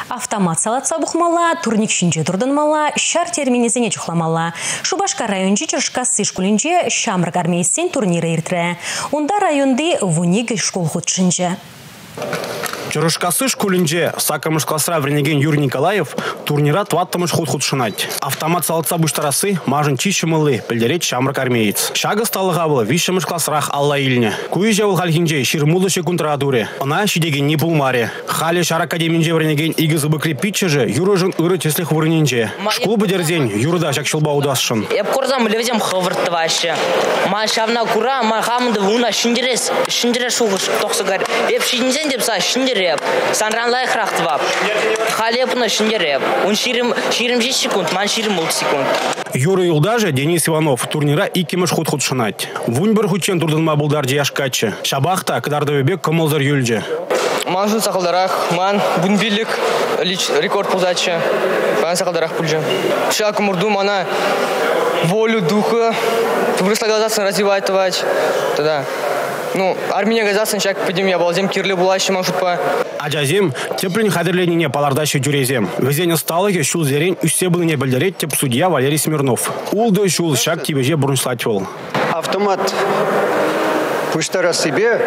Автомат салатса бухмала, турник шинче турданмала, шар терминезене чухламала. Шубашка райончи чыршкасы шкулинче шамрак армейсен турниры иртре. Унда районды вуник школ худшинче. Чырышкасы шкулинче сакамыш классра вренеген Юрий Николаев турнира тваттамыш худ шинать. Автомат салатса буштарасы мажын чищемылы пельдерет шамрак армеец. Шага сталы гавылы вишемыш классрах алла илне. Куйже был хальхинче ширмулы секундрадуре. Она щидеген не пулмаре. Хали шар академинче вренеген игызы быкрепитче же юрыжын ыры теслих вырнинче. Школ бедердень юрда шакшылба удасшын. Я корзам левзем хавыртваще. Ма шавна кура ма хамды вуна шиндерес шугыш токсагар. Еп шинден деп са шиндер. Санранлай храхтвап. Халепна шиндереп. Он ширим 10 секунд, ман ширим 0 секунд. Юрий Юлдаже, Денис Иванов, турнира икимыш худ шинать. Вуньбер хучен турданма булдарди яшкачы. Шабахта, кадардовебек комолзар юльже. Манжун сақалдарах, ман бунбилик рекорд пулдачы. Ман сақалдарах пульже. Шаку мурду мана волю, духа, творчество организации развивать. Тогда. Армия газасын шак пойдем я балзем кирле булайшы маршрутпа. Аджазем теплень хадерленіне палардащы жүрезем. Везене сталыге шул зерень үсте было не білдерет теп судья Валерий Смирнов. Улды шул шак тебеже бұрыншлатвол. Автомат пуштара себе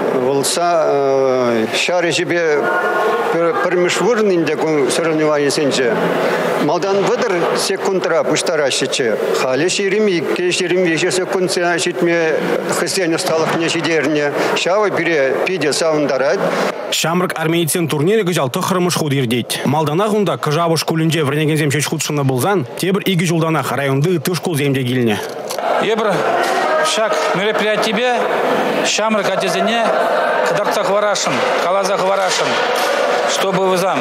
волса шары себе промежвырнынде соревнование сенче. Малдан выдыр секундра пуштара щече. Хали ширими, кеширими еще секунд щитме христиане сталых не щидерне. Шавы пере пиде саундарать. Шамрак армейцен турнире гыжал тохрымыш худ ирдеть. Малданах унда кыжабыш кулинже вренегензем чеч худшына булзан, тебір игі жылданах районды тышкул земде гильне. Ебр, шаг мероприятие Шамрак атезене кадарцах варашын, калазах варашын, чтобы вызам.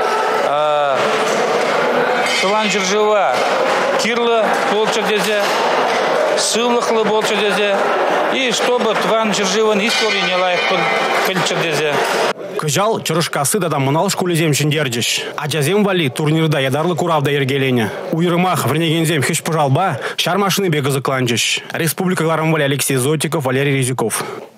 Туван жыржыва, кирлы болчы дезе, сылықлы болчы дезе, и чтобы Туван жыржывын истории не лайық кылчы дезе. Кыжал чырышкасы да мынал шкулезем шиндердіш. Аджазем вали турнирда ядарлы куравда ергелене. Уйрымах вренегензем хеш пожалба, шар машины бегазы кланчыш. Республика Алексей Зотиков, Валерий Резюков.